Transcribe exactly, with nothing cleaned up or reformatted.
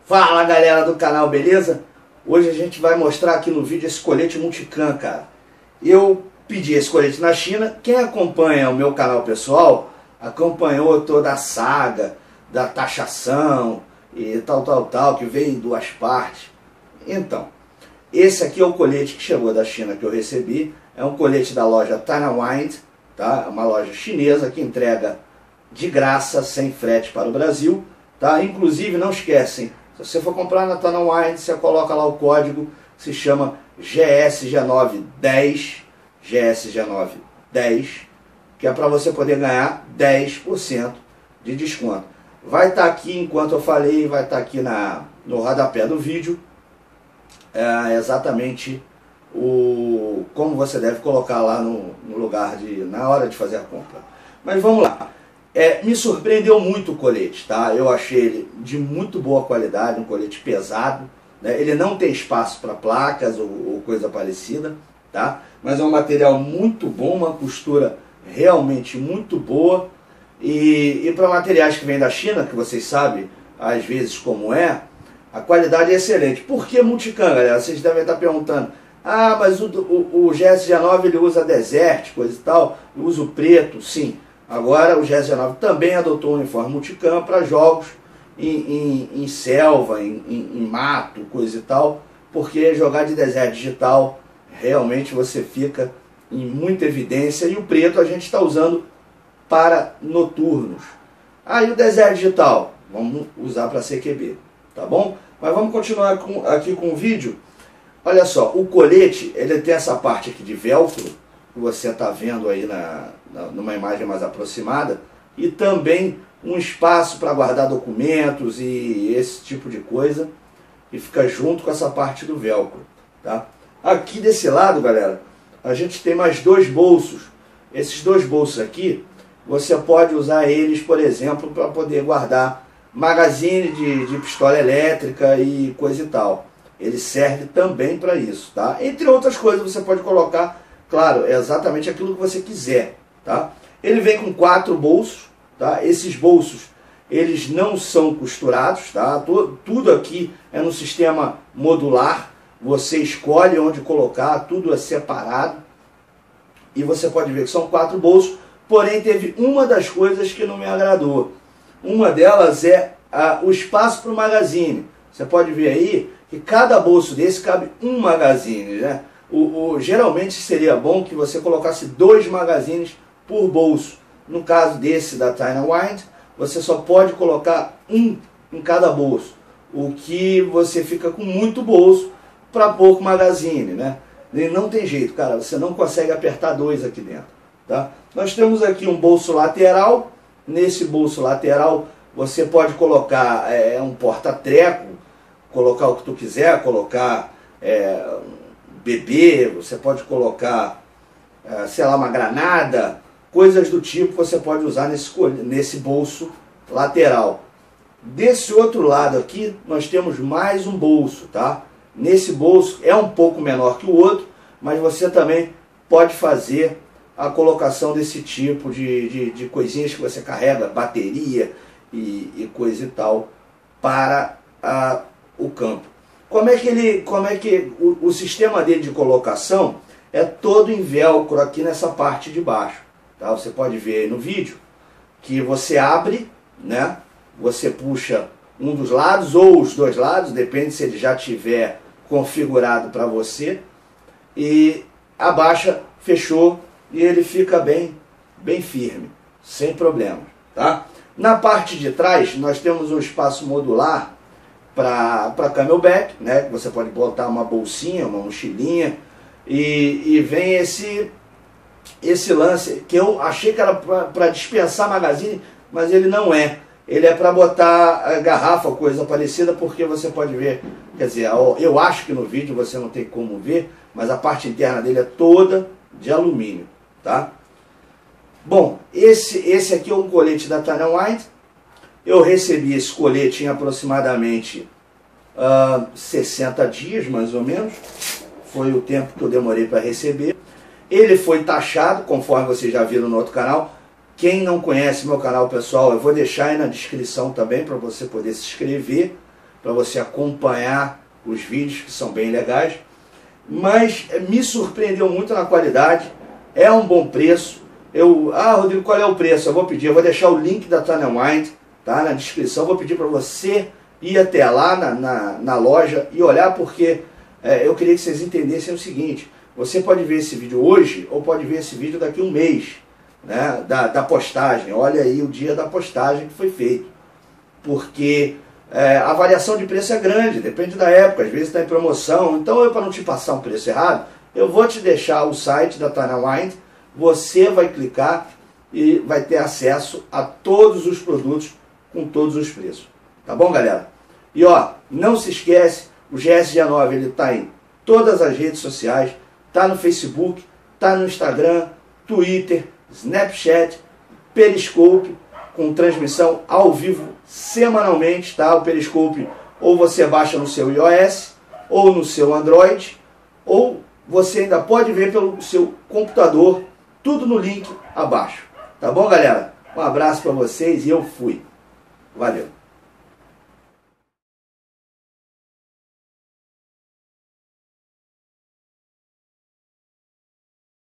Fala galera do canal, beleza? Hoje a gente vai mostrar aqui no vídeo esse colete multicam, cara. Eu pedi esse colete na China. Quem acompanha o meu canal pessoal acompanhou toda a saga da taxação e tal, tal, tal, que vem em duas partes. Então, esse aqui é o colete que chegou da China que eu recebi. É um colete da loja Tanawind, tá? É uma loja chinesa que entrega de graça, sem frete para o Brasil, tá? Inclusive, não esquecem, se você for comprar na Tanawind, você coloca lá o código, se chama G S G nove dez, G S G nove dez, que é para você poder ganhar dez por cento de desconto. Vai estar aqui, enquanto eu falei, vai estar aqui na, no rodapé do vídeo, é, exatamente o, como você deve colocar lá no, no lugar de, na hora de fazer a compra. Mas vamos lá. É, me surpreendeu muito o colete, tá? Eu achei ele de muito boa qualidade, um colete pesado, né? Ele não tem espaço para placas ou, ou coisa parecida, tá? Mas é um material muito bom, uma costura realmente muito boa. E, e para materiais que vêm da China, que vocês sabem às vezes como é, a qualidade é excelente. Por que multicam, galera? Vocês devem estar perguntando. Ah, mas o, o, o G S G nove ele usa desert, coisa e tal, eu uso preto, sim. Agora o G S G nove também adotou um uniforme multicam para jogos em, em, em selva, em, em, em mato, coisa e tal, porque jogar de desert digital realmente você fica em muita evidência, e o preto a gente está usando para noturnos. Aí o desert digital vamos usar para C Q B, tá bom? Mas vamos continuar com, aqui com o vídeo. Olha só, o colete ele tem essa parte aqui de velcro, que você está vendo aí na, na, numa imagem mais aproximada, e também um espaço para guardar documentos e esse tipo de coisa, e fica junto com essa parte do velcro, tá? Aqui desse lado, galera, a gente tem mais dois bolsos. Esses dois bolsos aqui, você pode usar eles, por exemplo, para poder guardar magazine de, de pistola elétrica e coisa e tal. Ele serve também para isso, tá? Entre outras coisas, você pode colocar, claro, é exatamente aquilo que você quiser, tá? Ele vem com quatro bolsos, tá? Esses bolsos, eles não são costurados, tá? Tudo, tudo aqui é no sistema modular. Você escolhe onde colocar, tudo é separado. E você pode ver que são quatro bolsos, porém teve uma das coisas que não me agradou. Uma delas é a, o espaço para o magazine. Você pode ver aí que cada bolso desse cabe um magazine, né? O, o, geralmente seria bom que você colocasse dois magazines por bolso. No caso desse da Tanawind, você só pode colocar um em cada bolso, o que você fica com muito bolso para pouco magazine, né? E não tem jeito, cara, você não consegue apertar dois aqui dentro, tá? Nós temos aqui um bolso lateral. Nesse bolso lateral você pode colocar é, um porta-treco, colocar o que tu quiser, colocar é, bebê, você pode colocar, é, sei lá, uma granada, coisas do tipo você pode usar nesse, nesse bolso lateral. Desse outro lado aqui nós temos mais um bolso, tá? Nesse bolso é um pouco menor que o outro, mas você também pode fazer a colocação desse tipo de, de, de coisinhas que você carrega, bateria e, e coisa e tal, para a, o campo. Como é que ele, como é que o, o sistema dele de colocação é todo em velcro aqui nessa parte de baixo, tá? Você pode ver aí no vídeo que você abre, né? Você puxa um dos lados ou os dois lados, depende se ele já tiver configurado para você, e abaixa, fechou, e ele fica bem, bem firme, sem problema, tá? Na parte de trás nós temos um espaço modular para camelback, né? Você pode botar uma bolsinha, uma mochilinha, e, e vem esse, esse lance que eu achei que era para dispensar magazine, mas ele não é. Ele é para botar garrafa, coisa parecida, porque você pode ver, quer dizer, eu acho que no vídeo você não tem como ver, mas a parte interna dele é toda de alumínio, tá? Bom, esse, esse aqui é um colete da Tanawind. Eu recebi esse colete em aproximadamente uh, sessenta dias, mais ou menos. Foi o tempo que eu demorei para receber. Ele foi taxado, conforme vocês já viram no outro canal. Quem não conhece meu canal, pessoal, eu vou deixar aí na descrição também para você poder se inscrever. para você acompanhar os vídeos, que são bem legais. Mas me surpreendeu muito na qualidade, é um bom preço. Eu, ah, Rodrigo, qual é o preço? Eu vou pedir, eu vou deixar o link da Tunnel Mind, tá, na descrição. Vou pedir para você ir até lá na, na, na loja e olhar, porque é, eu queria que vocês entendessem o seguinte: você pode ver esse vídeo hoje ou pode ver esse vídeo daqui a um mês, né, da, da postagem. Olha aí o dia da postagem que foi feito, porque é, a variação de preço é grande, depende da época, às vezes está em promoção. Então, eu, para não te passar um preço errado, eu vou te deixar o site da Tunnel Mind. Você vai clicar e vai ter acesso a todos os produtos com todos os preços. Tá bom, galera? E ó, não se esquece, o G S G nove ele está em todas as redes sociais, está no Facebook, está no Instagram, Twitter, Snapchat, Periscope, com transmissão ao vivo semanalmente, tá? O Periscope ou você baixa no seu iOS ou no seu Android, ou você ainda pode ver pelo seu computador, tudo no link abaixo. Tá bom, galera? Um abraço para vocês e eu fui. Valeu!